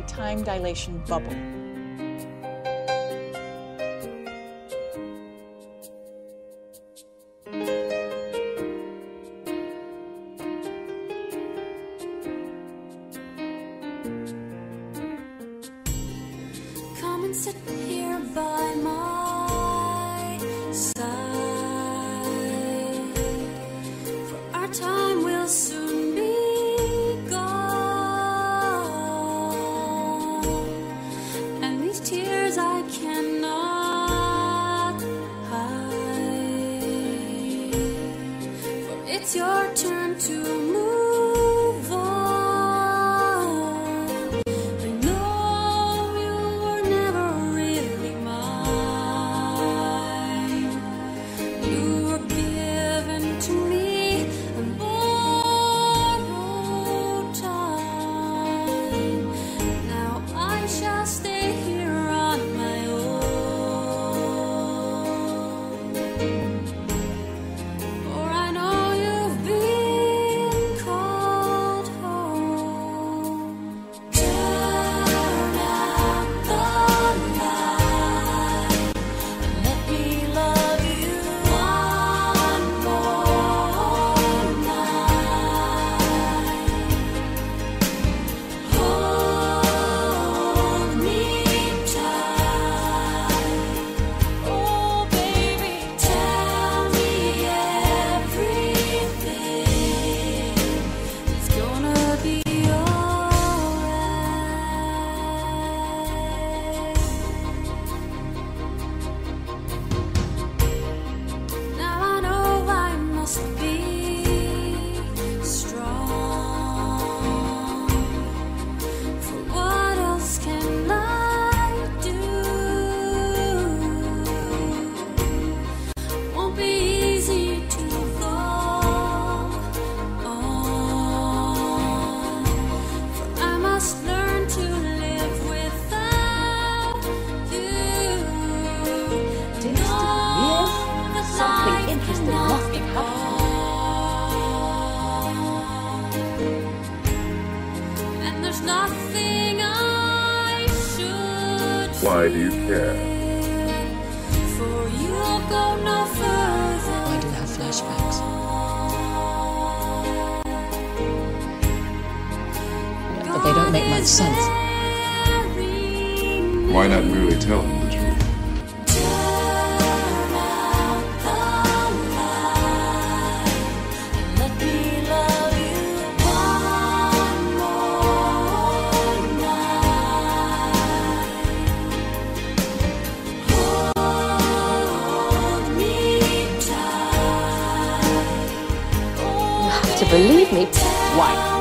time dilation bubble. Come and sit here by my side, for our time will soon be gone, and these tears I cannot hide, for it's your turn to move on. I know you were never really mine. You were given to me on borrowed time. Now I shall stay here on my own, for I know you've been called home. Turn out the light and let me love you one more night. Hold me tight, oh baby, tell me everything. It's gonna be alright. Now I know I must be strong, for what else can I do? Won't be easy to go on, for I must learn to live without you. Yes, something interesting must have happened. And there's nothing I should Why do you care? for you'll go no further. I do have flashbacks, but they don't make much sense. Why not merely tell him the truth? Turn out the light and let me love you one more night. Hold me tight. You have to believe me. Why?